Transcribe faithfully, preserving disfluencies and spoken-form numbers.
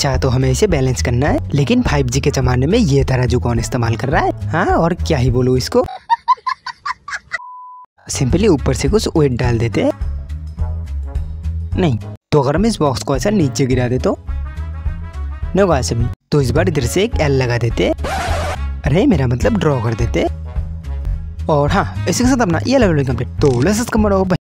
अच्छा तो हमें इसे बैलेंस करना है, लेकिन फाइव जी के जमाने में ये तराजू कौन इस्तेमाल कर रहा है। हाँ और क्या ही बोलूं इसको। सिंपली ऊपर से कुछ वेट डाल देते हैं। नहीं तो अगर हम इस बॉक्स को ऐसा नीचे गिरा दे तो नो गाइस अभी तो इस बार इधर से एक एल लगा देते। अरे मेरा मतलब ड्रॉ कर देते। और हाँ इसी के साथ अपना ये लेवल कंप्लीट। तो लेट्स कम